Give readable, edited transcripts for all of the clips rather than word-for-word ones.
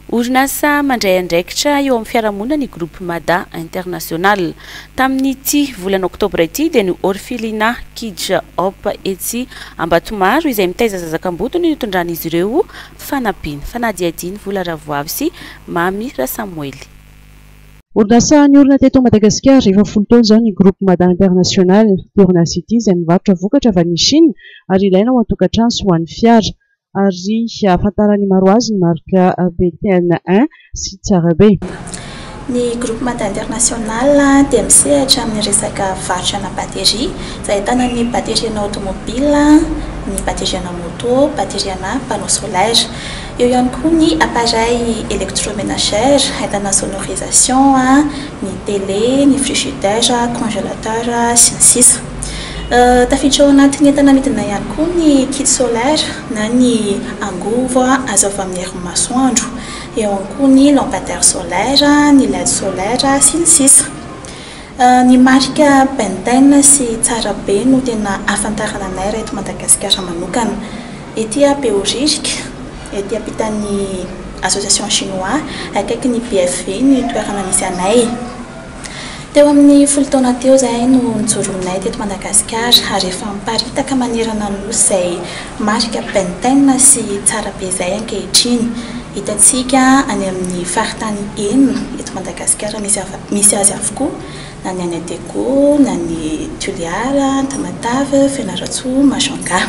Orinasa mandray andraikitra eo amin'ny fiarahamonina ny groupe Mada International. Tamin'ny ity volana oktobra ity dia ny orphelinat Kids Hope etsy Ambatomaro izay mitaiza zazakam-boto no nitondran'izy ireo fanampiana. Fanadiadiny Vola Ravoavy sy Mamy Rasamuely. Orinasa niorina teto Madagasikara efa 10 taona izao ny groupe Mada International. Dia orinasa ity izay mivarotra vokatra avy any Chine ary ilaina ho an-tokantrano sy ho an'ny fiara. Ary ahafantarany maro azy ny marika BTN1 sy Tsarabe. Ny groupe Mada International dia misehatra amin'ny resaka varotrana bateria, izay ahitana ny bateriana automobile, ny bateriana moto, bateriana panneau solaire. Eo ihany koa ny appareil électroménager, ahitana sonorisation, ny télé, ny frigidaire, congélateur sy ny sisa. Tafiditra ao anatin'ny entana amidina ihany koa ny kit solaire na ny angovo azo avy amin'ny hery masoandro. Eo ihany koa ny lampadaire solaire, ny LED solaire sy ny sisa. Ny marika Benten sy Tsarabe no tena ahafantarana anay raha eto Madagasikara manokana. Ety Beoririka, ety ampitan'ny association chinois, akaiky ny BFV ny toerana misy anay. Teo amin'ny 10 taona teo zahay no nijoroanay teto Madagasikara ary efa miparitaka manerana nosy izay marika Benten sy Tsarabe izay ankehitriny. Hitantsika any amin'ny faritany enina eto Madagasikara misy azy avokoa, na ny any Adeko, na ny Toliara, Tamatave, Fianarantsoa, Majunga.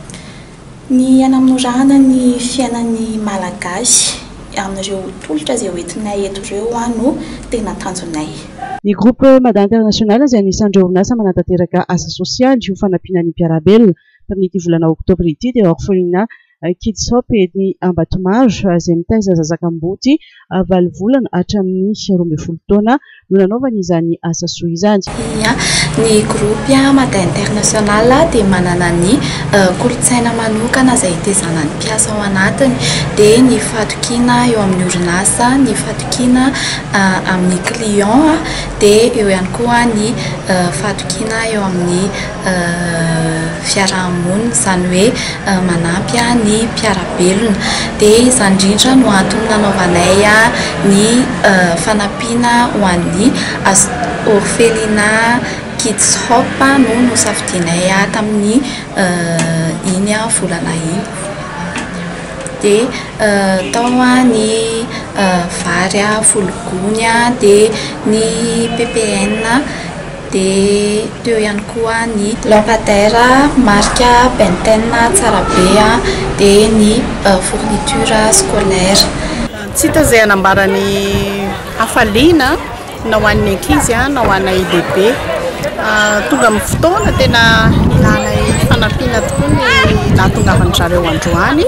Ny anamonorana ny fiainan'ny malagasy amin'ireo tolotra izay hoentinay eto ireo no tena tanjonay. Ny groupe Mada International izay anisan'ireo orinasa manatanteraka asa sosialy io fanampiana ny mpiarabelona. Tamin'ity volana oktobra ity dia orphelinat Kids Hope ety Ambatomaro izay mitaiza zazakam-boty 8 volana hatramin'ny 12 taona no nanaovana izany asa soa izany. Ny groupe Mada International dia manana ny kolontsaina manokana izay hitezana ny mpiasa ao anatiny, dia ny fatokiana eo amin'ny orinasa, ny fatokiana amin'ny client, dia eo ihany koa ny fatokiana eo amin'ny fiarahamonina, izany hoe manampy ny mpiarabelona. Dia izany indrindra no antony nanaovanay ny fanampiana ho an'ny orphelinat Kids Hope no nosafidinay tamin'ny iny volana iny. Dia tao ny vary fologony, dia ny PPN, dia teo ihany koa ny lampadaire marika Benten Tsarabe, dia ny fourniture scolaire. Tsy hita izay anambarany hafaliana na ho an'ny ankizy na ho anay lehibe. Tonga amin'ny fotoana tena ilanay fanampiana tokoa ny nahatongavan'ny zareo androany.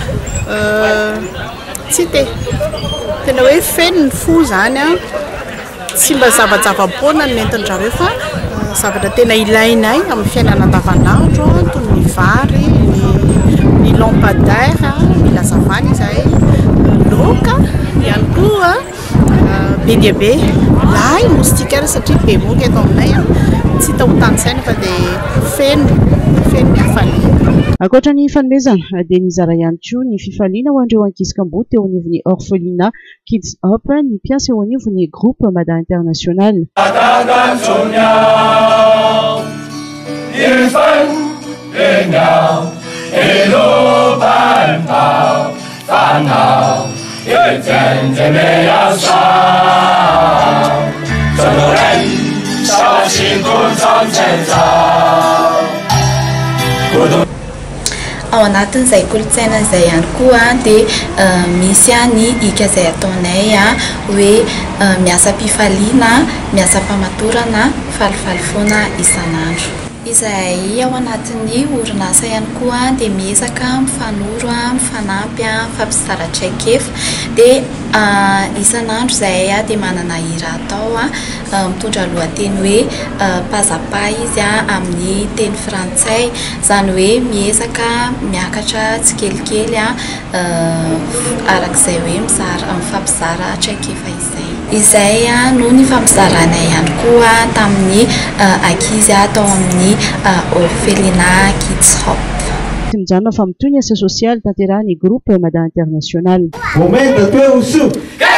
Tsy tena hoe feno ny fo izany, tsy mba zavajava-poana ny nentin-jareo fa zavatra tena ilainay amin'ny fiainana andavanandro toy ny vary, ny lampadaire, mila zavany izay, loka ihany koa be dia be lay moustiquaire satria be moka eto aminay, tsy hita ho tany-tsaina fa dia feno hafaliana. Ankoatra ny fanomezana dia nizara ihany koa ny fifaliana ho an'ireo ankizy-kamboty eo anivon'ny orphelinat Kids Hope ny mpiasa eo anivon'ny groupe Mada International. Ao anatin'izay kolontsaina izay ihany koa dia misy ny ika izay ataonay hoe miasa mpifaliana, miasa mpamatorana, falifaly foana isan'andro. Izay ao anatin'ny orinasa ihany koa dia miezaka mifanoro, mifanampy, mifampizara traikefa, dia isan'andro izay dia manana hira atao, mitondra lohateny hoe pazapa izy amin'ny teny frantsay, izany hoe miezaka miakatra tsikelikely arak'izay hoe mifampizara traikefa izay. Izay no ny fampizaranay ihany koa tamin'ny ankizy atao amin'ny orphelinat Kids Hope. mijanona fa mitoy ny asa sosialy tanterahany groupe Mada International. Momento teu